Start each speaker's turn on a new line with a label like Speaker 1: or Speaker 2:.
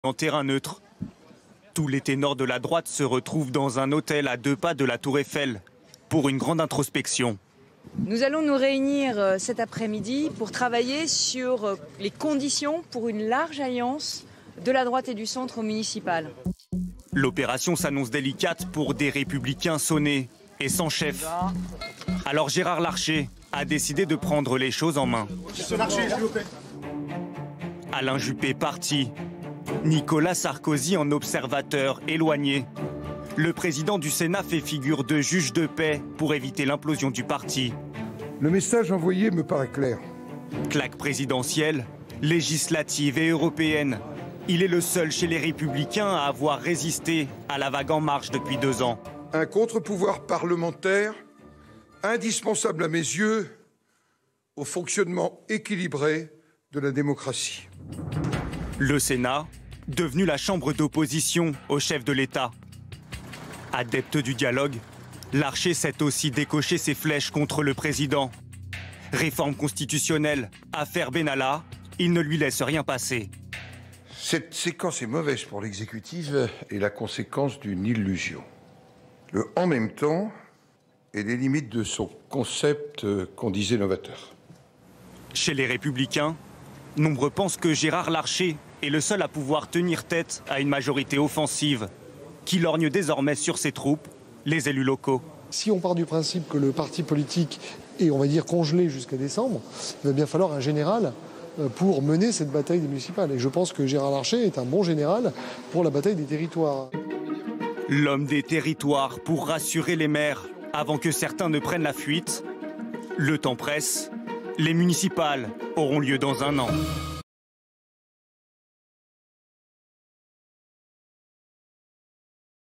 Speaker 1: En terrain neutre, tous les ténors de la droite se retrouvent dans un hôtel à 2 pas de la Tour Eiffel pour une grande introspection.
Speaker 2: Nous allons nous réunir cet après-midi pour travailler sur les conditions pour une large alliance de la droite et du centre au municipal.
Speaker 1: L'opération s'annonce délicate pour des républicains sonnés et sans chef. Alors Gérard Larcher a décidé de prendre les choses en main. Alain Juppé parti. Nicolas Sarkozy en observateur éloigné. Le président du Sénat fait figure de juge de paix pour éviter l'implosion du parti.
Speaker 3: Le message envoyé me paraît clair.
Speaker 1: Claque présidentielle, législative et européenne. Il est le seul chez les Républicains à avoir résisté à la vague En Marche depuis 2 ans.
Speaker 3: Un contre-pouvoir parlementaire indispensable à mes yeux au fonctionnement équilibré de la démocratie.
Speaker 1: Le Sénat, devenu la chambre d'opposition au chef de l'État. Adepte du dialogue, Larcher sait aussi décocher ses flèches contre le président. Réforme constitutionnelle, affaire Benalla, il ne lui laisse rien passer.
Speaker 3: Cette séquence est mauvaise pour l'exécutif et la conséquence d'une illusion. Le « en même temps » et les limites de son concept qu'on disait novateur.
Speaker 1: Chez les Républicains, nombreux pensent que Gérard Larcher est le seul à pouvoir tenir tête à une majorité offensive qui lorgne désormais sur ses troupes, les élus locaux.
Speaker 4: Si on part du principe que le parti politique est, on va dire, congelé jusqu'à décembre, il va bien falloir un général pour mener cette bataille des municipales. Et je pense que Gérard Larcher est un bon général pour la bataille des territoires.
Speaker 1: L'homme des territoires pour rassurer les maires avant que certains ne prennent la fuite. Le temps presse, les municipales auront lieu dans 1 an.